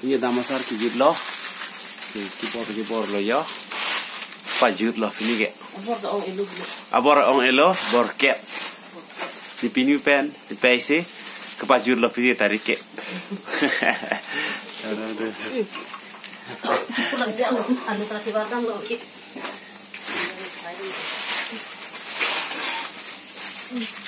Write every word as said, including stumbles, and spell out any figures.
Ini damasar kijut lo, si kipor kipor lo ya, pajut lo ini ke. Abor ong elo, bor ke. Di pini pen, di paisi, kepajut lo ini tarik ke. Pulang dia anu kasih barang lo ki.